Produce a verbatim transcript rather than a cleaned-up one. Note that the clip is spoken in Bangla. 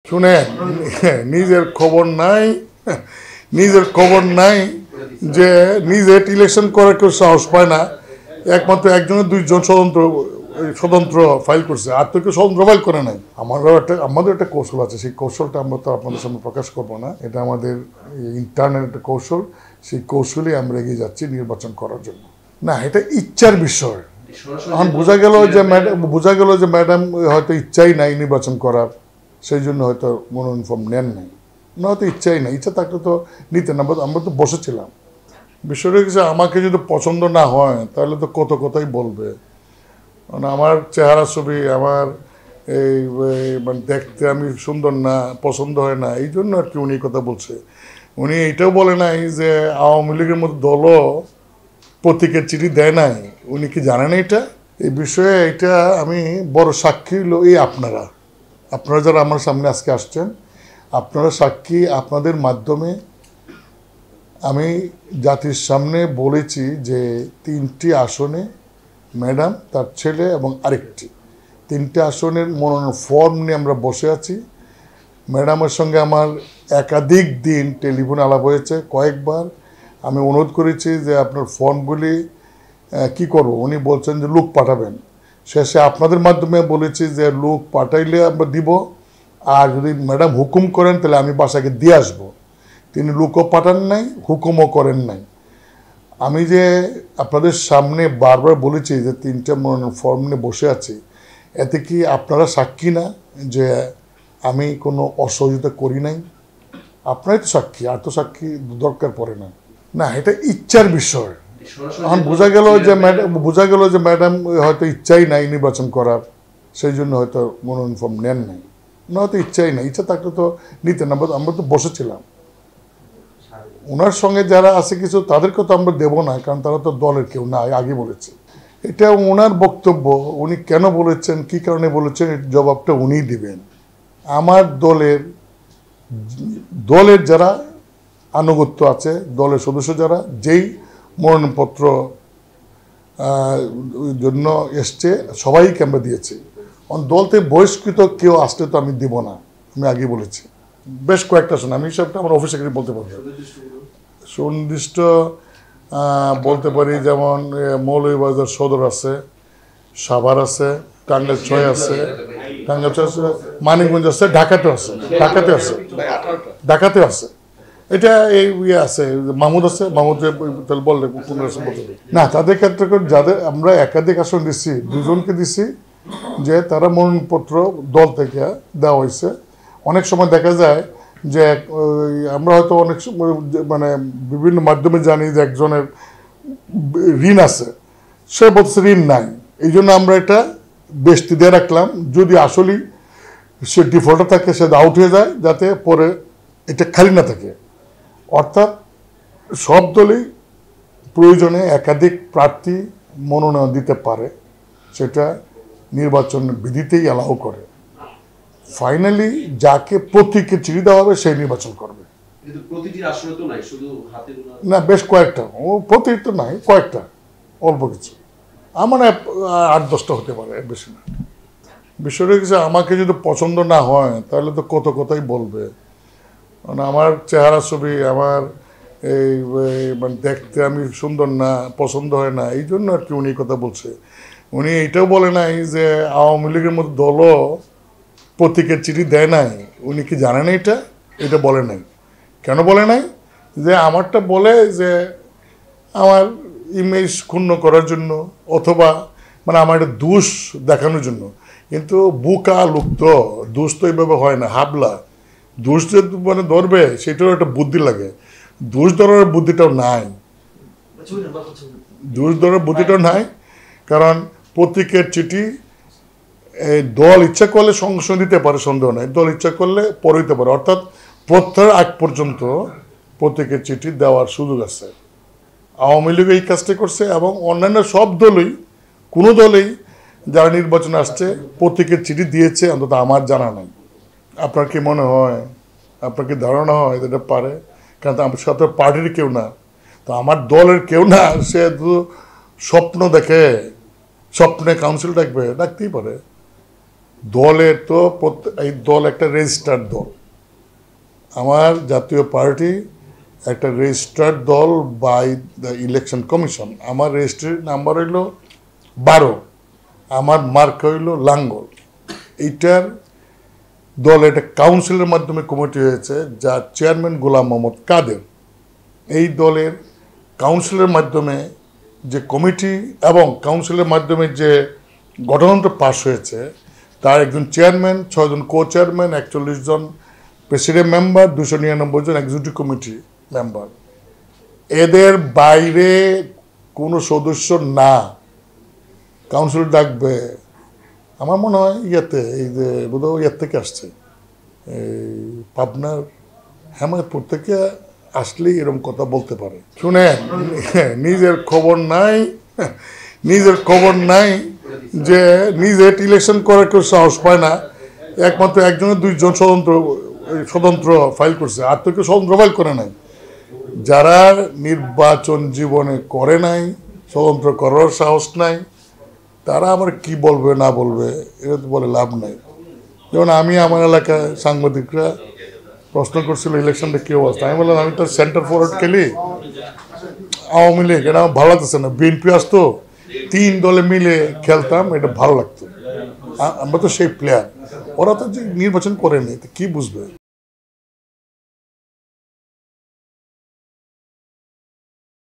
শুনেন, নিজের খবর নাই, নিজের খবর নাই যে নিজে ইলেকশন করার কেউ সাহস পায় না। একমাত্র একজনের দুইজন স্বতন্ত্র স্বতন্ত্র ফাইল করছে, আর তো কেউ স্বতন্ত্র ফাইল করে নাই। আমারও একটা আমাদের একটা কৌশল আছে, সেই কৌশলটা আমরা তো আপনাদের সামনে প্রকাশ করবো না, এটা আমাদের ইন্টারনাল একটা কৌশল। সেই কৌশলে আমরা এগিয়ে যাচ্ছি নির্বাচন করার জন্য। না, এটা ইচ্ছার বিষয়। এখন বোঝা গেল যে ম্যাডাম বোঝা গেল যে ম্যাডাম হয়তো ইচ্ছাই নাই নির্বাচন করার, সেই জন্য হয়তো মনোনয়ন ফর্ম নেন নাই। না, হয়তো ইচ্ছাই নাই, ইচ্ছা থাকলে তো নিতেন না। আমরা তো বসেছিলাম। বিষয়টা হচ্ছে আমাকে যদি পছন্দ না হয় তাহলে তো কত কথাই বলবে। মানে আমার চেহারা ছবি, আমার এই মানে দেখতে আমি সুন্দর না, পছন্দ হয় না, এই জন্য আর কি উনি কথা বলছে। উনি এইটাও বলে নাই যে আওয়ামী লীগের মতো দলও প্রতীকের চিঠি দেয় নাই। উনি কি জানেন এটা? এই বিষয়ে এটা আমি বড় সাক্ষী হলো এই আপনারা আপনারা যারা আমার সামনে আজকে আসছেন, আপনারা সাক্ষী। আপনাদের মাধ্যমে আমি জাতির সামনে বলেছি যে তিনটি আসনে ম্যাডাম, তার ছেলে এবং আরেকটি, তিনটি আসনের মনোনয়ন ফর্ম নিয়ে আমরা বসে আছি। ম্যাডামের সঙ্গে আমার একাধিক দিন টেলিফোনে আলাপ হয়েছে, কয়েকবার আমি অনুরোধ করেছি যে আপনার ফর্মগুলি কি করব। উনি বলছেন যে লোক পাঠাবেন। শেষে আপনাদের মাধ্যমে বলেছি যে লোক পাঠাইলে আমরা দিব, আর যদি ম্যাডাম হুকুম করেন তাহলে আমি বাসাকে দিয়ে আসবো। তিনি লোকও পাঠান নাই, হুকুমও করেন নাই। আমি যে আপনাদের সামনে বারবার বলেছি যে তিনটা মনোনয়ন ফর্ম নিয়ে বসে আছি, এতে কি আপনারা সাক্ষী না যে আমি কোনো অসহযোগিতা করি নাই? আপনারাই তো সাক্ষী, আর তো সাক্ষী দরকার পড়ে না। না, এটা ইচ্ছার বিষয়। এখন বোঝা গেল যে ম্যাডাম বোঝা গেল যে ম্যাডাম হয়তো ইচ্ছাই নাই নির্বাচন করার, সেই জন্য হয়তো মনোনয়ন ফর্ম নেন নাই। না, হয়তো ইচ্ছাই নাই, ইচ্ছা থাকলে তো নিতেন না। আমরা তো বসেছিলাম। ওনার সঙ্গে যারা আছে কিছু, তাদেরকে তো আমরা দেবো না, কারণ তারা তো দলের কেউ না, আগে বলেছে। এটা ওনার বক্তব্য, উনি কেন বলেছেন, কি কারণে বলেছেন, এর জবাবটা উনিই দিবেন। আমার দলের দলের যারা আনুগত্য আছে, দলের সদস্য যারা যেই মনোনয়নপত্র জন্য এসছে, সবাইকে আমরা দিয়েছি। দল থেকে বহিষ্কৃত কেউ আসলে তো আমি দিব না, আমি আগে বলেছি। বেশ কয়েকটা শোন, আমি সবটা আমার অফিসে বলতে পারবো। সুনির্দিষ্ট বলতে পারি, যেমন মৌলভীবাজার সদর আছে, সাভার আছে, টাঙ্গাইল ছয় আছে, টাঙ্গাইল ছয় আছে, মানিকগঞ্জ আছে, ঢাকাতে আছে, ঢাকাতে আছে, ঢাকাতে আছে। এটা এই ইয়ে আছে, মাহমুদ আছে, মাহমুদ তাহলে বললে পনেরো আসন বলতে পারি না। তাদের ক্ষেত্রে যাদের আমরা একাধিক আসন দিচ্ছি, দুজনকে দিচ্ছি যে তারা মনোনয়নপত্র দল থেকে দেওয়া হয়েছে। অনেক সময় দেখা যায় যে আমরা হয়তো অনেক মানে বিভিন্ন মাধ্যমে জানি যে একজনের ঋণ আছে, সে বলছে ঋণ নাই, এই জন্য আমরা এটা বেশি দিয়ে রাখলাম। যদি আসলেই সে ডিফল্টার থাকে, সে আউট হয়ে যায়, যাতে পরে এটা খালি না থাকে। অর্থাৎ সব দলই প্রয়োজনে একাধিক প্রার্থী মনোনয়ন দিতে পারে, সেটা নির্বাচন বিধিতেই অ্যালাউ করে। ফাইনালি যাকে প্রতীকের চিঠি দেওয়া হবে সেই নির্বাচন করবে। না, বেশ কয়েকটা, ও প্রতীক তো নাই, কয়েকটা, অল্প কিছু, আমার আট দশটা হতে পারে, বেশি না। বিষয়টা কিছু আমাকে যদি পছন্দ না হয় তাহলে তো কত কথাই বলবে। মানে আমার চেহারা ছবি, আমার এই মানে দেখতে আমি সুন্দর না, পছন্দ হয় না, এই জন্য আর কি উনি কথা বলছে। উনি এইটাও বলে নাই যে আওয়ামী লীগের মতো দলও প্রতীকের চিঠি দেয় নাই। উনি কি জানেন এটা? এটা বলে নাই। কেন বলে নাই? যে আমারটা বলে যে আমার ইমেজ ক্ষুণ্ণ করার জন্য, অথবা মানে আমার একটা দোষ দেখানোর জন্য। কিন্তু বুকা লোক তো, দোষ তো এইভাবে হয় না, হাবলা। দোষ যে মানে ধরবে সেটারও একটা বুদ্ধি লাগে, দোষ ধরার বুদ্ধিটাও নাই, দোষ ধরার বুদ্ধিটাও নাই। কারণ প্রতীকের চিঠি এই দল ইচ্ছা করলে সঙ্গে সঙ্গে দিতে পারে, সন্দেহ নাই। দল ইচ্ছা করলে পরে দিতে পারে, অর্থাৎ প্রত্যাহার আগ পর্যন্ত প্রতীকের চিঠি দেওয়ার সুযোগ আছে। আওয়ামী লীগ এই কাজটা করছে, এবং অন্যান্য সব দলই, কোনো দলেই যারা নির্বাচনে আসছে প্রতীকের চিঠি দিয়েছে অন্তত আমার জানা নাই। আপনার কি মনে হয়, আপনার কি ধারণা হয় এটা পারে? কারণ আমার সাথে পার্টির কেউ না, তো আমার দলের কেউ না, সে স্বপ্ন দেখে, স্বপ্নে কাউন্সিল ডাকবে, ডাকতেই পারে। দলের তো এই দল একটা রেজিস্টার্ড দল, আমার জাতীয় পার্টি একটা রেজিস্টার্ড দল বাই দ্য ইলেকশন কমিশন। আমার রেজিস্ট্রি নাম্বার হইল বারো, আমার মার্ক হইল লাঙ্গল। এইটার দল একটা কাউন্সিলের মাধ্যমে কমিটি হয়েছে, যার চেয়ারম্যান গোলাম মোহাম্মদ কাদের। এই দলের কাউন্সিলের মাধ্যমে যে কমিটি এবং কাউন্সিলের মাধ্যমে যে গঠনতন্ত্র পাশ হয়েছে, তার একজন চেয়ারম্যান, ছয়জন কো চেয়ারম্যান, একচল্লিশ জন প্রেসিডেন্ট মেম্বার, দুশো নিরানব্বই জন এক্সিকিউটিভ কমিটি মেম্বার। এদের বাইরে কোনো সদস্য না কাউন্সিল ডাকবে। আমার মনে হয় ইয়াতে এই যে বোধহয় ইয়ার থেকে আসছে, এই পাবনার হেমায়তপুর থেকে আসলেই এরকম কথা বলতে পারে। শুনেন, নিজের খবর নাই, নিজের খবর নাই যে নিজে ইলেকশন করার কেউ সাহস পায় না। একমাত্র একজনের দুইজন স্বতন্ত্র স্বতন্ত্র ফাইল করছে, আর তো কেউ স্বতন্ত্র ফাইল করে নাই। যারা নির্বাচন জীবনে করে নাই, স্বতন্ত্র করার সাহস নাই, তারা আমার কি বলবে না বলবে এটা তো বলে লাভ নাই। যেমন আমি আমার এলাকায় সাংবাদিকরা প্রশ্ন করছিল ইলেকশনটা কী অবস্থা, আমি বললাম আমি তো সেন্টার ফরওয়ার্ড খেলি, আওয়ামী লীগ এটা আমার ভালো লাগতেছে না, বিএনপি আসতো, তিন দলে মিলে খেলতাম, এটা ভালো লাগতো। আমরা তো সেই প্লেয়ার, ওরা তো যে নির্বাচন করেনি, কি বুঝবে।